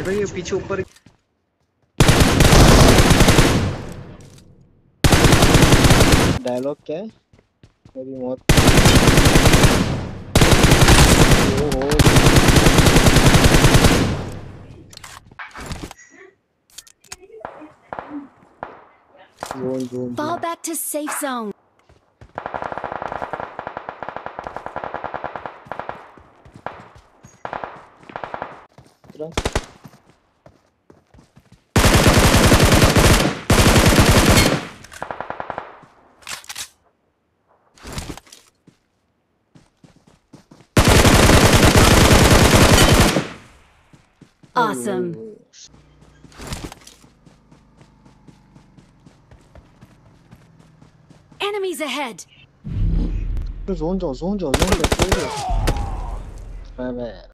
भाई ये पीछे ऊपर डायलॉग क्या है? मेरी मौत। ओहो। Zone zone Fall zone. back to safe zone. Awesome. Enemies ahead. Zone जाओ जोन जाओ जोन जाओ।